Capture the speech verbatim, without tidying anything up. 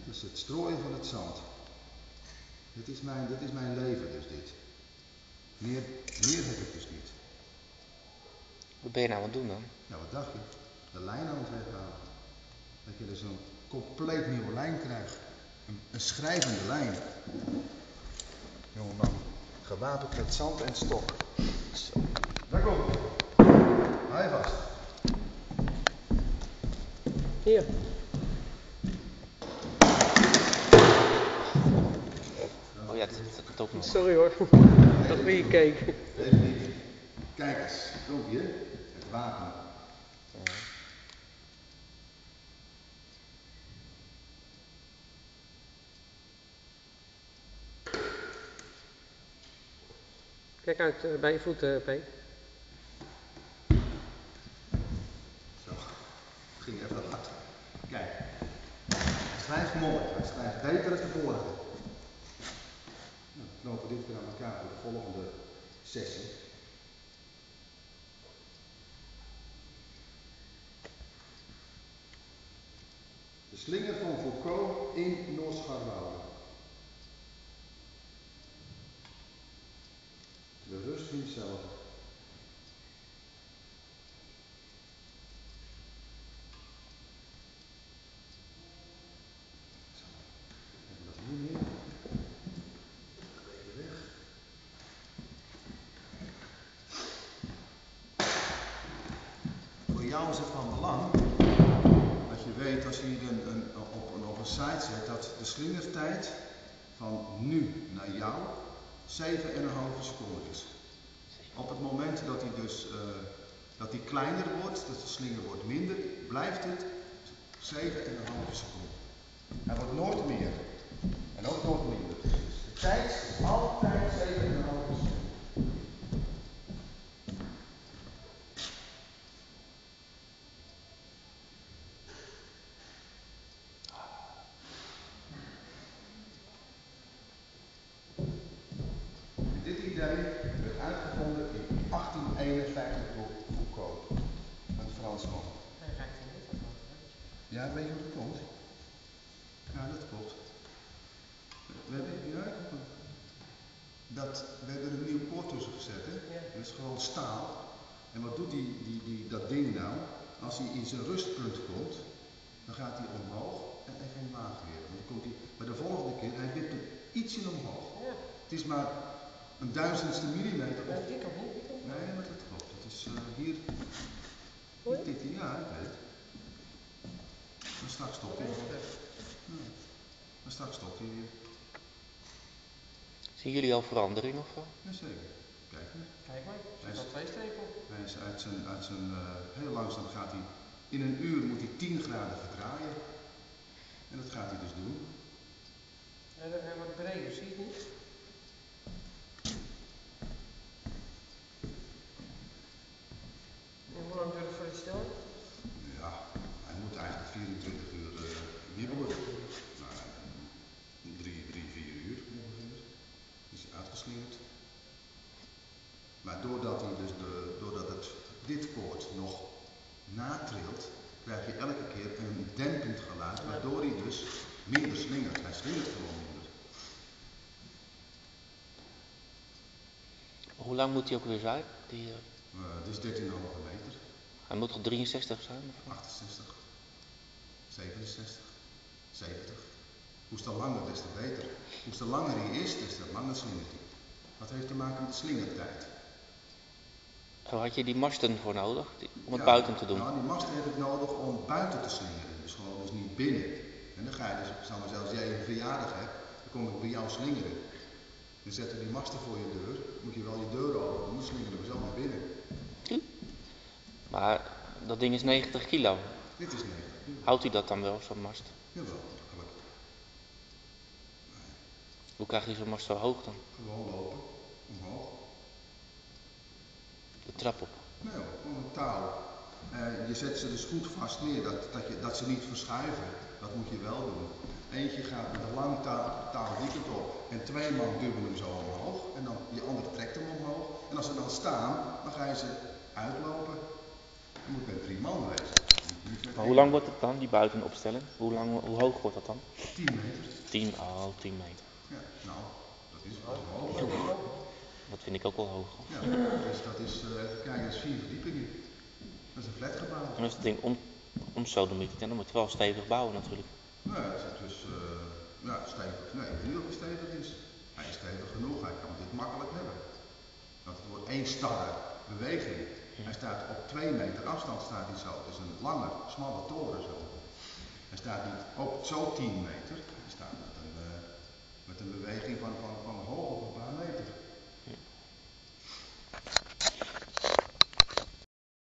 Dat is het strooien van het zand. Dit is mijn, dit is mijn leven dus dit. Meer, meer heb ik dus niet. Wat ben je nou aan het doen dan? Nou, wat dacht je? De lijn aan het weghalen. Dat je dus een compleet nieuwe lijn krijgt. Een, een schrijvende lijn. Jongeman, gewapend met zand en stok. Zo. Daar komt het. Hou je vast. Hier. Oh ja, dat, dat ook nog. Sorry hoor. Dat wie je keek. Even niet. Kijk eens, komt hier. Het wapen. Ja. Kijk uit uh, bij je voeten, uh, P. Zo. Het ging even hard. Kijk. Hij schrijft mooi. Hij schrijft beter dan de vorige. Nou, we knopen dit weer aan elkaar voor de volgende sessie. De slinger van Foucault in Noord-Scharwoude. De rust niet zelf. Zo. Hebben we dat nu meer? Even weg. Voor jou is het van belang dat je weet als je hier een, een, op, een, op een site zet dat de slingertijd van nu naar jou zeven komma vijf seconden is. Op het moment dat hij dus uh, dat hij kleiner wordt, dat de slinger wordt minder, blijft het zeven komma vijf seconden. Hij wordt nooit meer en ook nooit minder. Dus de tijd is altijd zeven komma vijf seconden. Dit idee werd uitgevonden in achttien eenenvijftig door Foucault, een Fransman. Ja, weet je hoe dat komt? Ja, dat klopt. We hebben, ja, dat, we hebben er een nieuw koord tussen gezet, hè? Ja. Dat is gewoon staal. En wat doet die, die, die, dat ding nou? Als hij in zijn rustpunt komt, dan gaat hij omhoog en even omlaag weer. Dan komt hij bij de volgende keer, hij wipt hem ietsje omhoog. Ja. Het is maar een duizendste millimeter. Ja, dit kan niet, dit kan niet. Nee, maar dat klopt. Het is uh, hier. Niet dit hier, ja, ik weet het. Maar straks stopt hij. Ja. Maar straks stopt hij weer. Zien jullie al verandering of zo? Jazeker. Kijk maar. Kijk maar, er zit al twee strepen op. Hij is uit zijn, uit zijn uh, heel langzaam gaat hij, in een uur moet hij tien graden verdraaien. En dat gaat hij dus doen. Ja, hij wordt breder, zie je het niet? En hoe lang duurt het voor die stel? Ja, hij moet eigenlijk vierentwintig uur uh, wiebelen. Nou, drie, drie, vier uur ongeveer. Is hij uitgeslingerd. Maar doordat, hij dus de, doordat het, dit koord nog natrilt, krijg je elke keer een dempend geluid, waardoor hij dus minder slingert. Hij slingert gewoon minder. Hoe lang moet hij ook weer zijn? Die, uh... Uh, dit is dertien komma vijf meter. Hij moet toch drieënzestig zijn? Of? achtenzestig, zevenenzestig, zeventig. Hoe te langer, des te beter. Hoe te langer hij is, des te langer slingert hij. Dat heeft te maken met de slingertijd. Zo had je die masten voor nodig, die, om het ja, buiten te doen? Nou, die masten heb ik nodig om buiten te slingeren. Dus gewoon dus niet binnen. En dan ga je dus, zal maar zelfs als jij een verjaardag hebt, dan kom ik bij jou slingeren. Dan zetten we die masten voor je deur, moet je wel je deur open doen, dan slingeren we zo naar binnen. Hm. Maar dat ding is negentig kilo. Dit is negentig kilo. Houdt u dat dan wel, zo'n mast? Jawel, makkelijk. Nee. Hoe krijg je zo'n mast zo hoog dan? Gewoon lopen, omhoog. De trap op? Nee hoor, gewoon een touw. Uh, je zet ze dus goed vast neer, dat, dat, je, dat ze niet verschuiven. Dat moet je wel doen. Eentje gaat met een lang touw, touw die kant op en twee man duwen hem zo omhoog. En dan die andere trekt hem omhoog. En als ze dan staan, dan ga je ze uitlopen. Je moet met drie man wezen. Maar hoe lang wordt het dan, die buitenopstelling? Hoe, lang, hoe hoog wordt dat dan? tien meter. tien, oh, tien meter. Ja, nou, dat is wel hoog. Dat vind ik ook wel hoog. Ja, dus dat is, uh, even kijken, dat is vier verdiepingen. Dat is een flatgebouw. En als het ding om, om zo dan moet je wel stevig bouwen natuurlijk. Nou ja, het is dus, uh, ja, stevig. Nee, ik weet niet of hij stevig is. Hij is stevig genoeg, hij kan dit makkelijk hebben. Want het wordt één starre beweging. Hij staat op twee meter afstand, staat hij zo. Het is een lange, smalle toren zo. Hij staat niet op zo tien meter. Hij staat met een, uh, met een beweging van, van, van hoog op een paar meter.